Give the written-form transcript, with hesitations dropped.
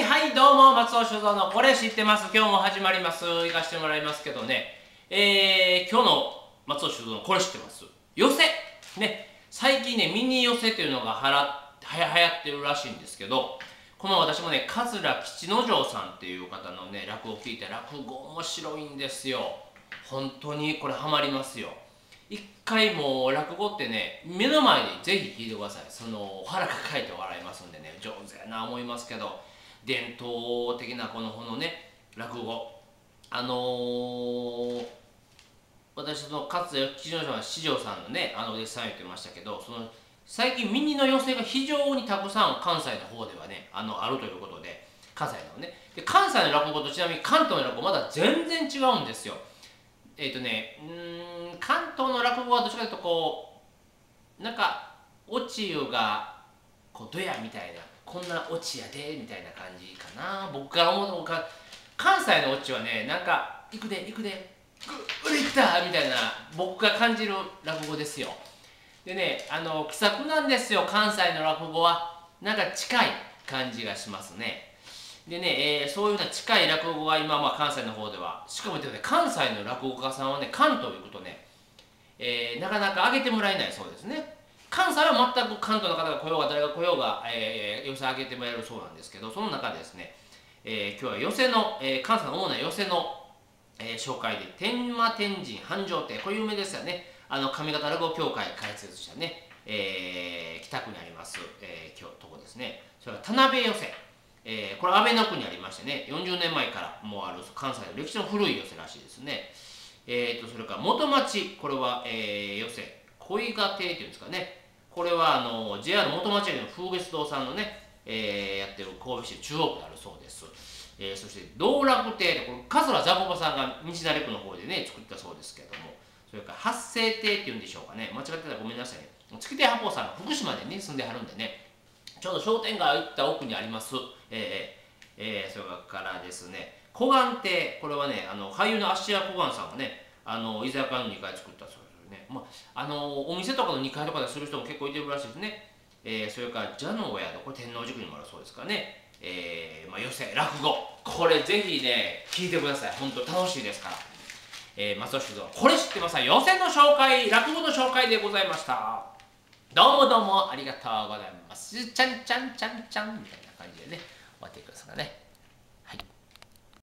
はいはい、どうも、松尾酒造のこれ知ってます。今日も始まります。行かしてもらいますけどね。今日の松尾酒造のこれ知ってます。寄せ。ね。最近ね、ミニ寄せというのが流行ってるらしいんですけど、この私もね、桂吉之丞さんっていう方のね、落語を聞いて、落語面白いんですよ。本当にこれハマりますよ。一回もう落語ってね、目の前でぜひ聞いてください。腹抱えて笑いますんでね、上手やな思いますけど、伝統的なこのね、落語。私かつて吉之丞四条さんのね、お弟子さん言ってましたけど、最近ミニの寄席が非常にたくさん関西の方ではね、あるということで、関西のね。で、関西の落語とちなみに関東の落語まだ全然違うんですよ。関東の落語はどっちかというとなんかオチゆがドヤみたいな、こんなオチやでみたいな感じかな、僕から思うか。関西のオチはね、なんか行くで行くでうれいったみたいな、僕が感じる落語ですよ。でね、気さくなんですよ、関西の落語は。なんか近い感じがしますね。でね、そういうような近い落語が今、関西の方では、しかもね、関西の落語家さんはね、関東行くとね、なかなか上げてもらえないそうですね。関西は全く関東の方が来ようが誰が来ようが、寄せ上げてもらえるそうなんですけど、その中でですね、今日は寄せの、関西の主な寄せの、紹介で、天満天神繁盛亭、これ有名ですよね。上方落語協会開設したね、北区にあります、今日とこですね。それから田辺寄せ。これ安倍の区にありましてね、40年前からもうある関西の歴史の古い寄席らしいですね。それから元町、これは、寄席恋ヶ亭っていうんですかね。これはJR 元町駅の風月堂さんのね、やってる神戸市中央区にあるそうです。そして道楽亭、これ桂座小場さんが道成区の方でね作ったそうですけども、それから発生亭っていうんでしょうかね、間違ってたらごめんなさいね。月亭八方さんが福島でね住んではるんでね、ちょうど商店街行った奥にあります。それからですね、小雁亭、これはね、俳優の芦屋小雁さんがね、居酒屋の2階作ったそうですね。お店とかの2階とかでする人も結構いてるらしいですね。それから蛇のお宿、これ天王寺区にもあるそうですからね。寄席、落語、これぜひね、聞いてください。本当楽しいですから。松尾酒造、これ知ってますか？寄席の紹介、落語の紹介でございました。どうもどうもありがとうございます。ちゃんちゃんちゃんちゃんみたいな感じでね、終わっていくんですかね。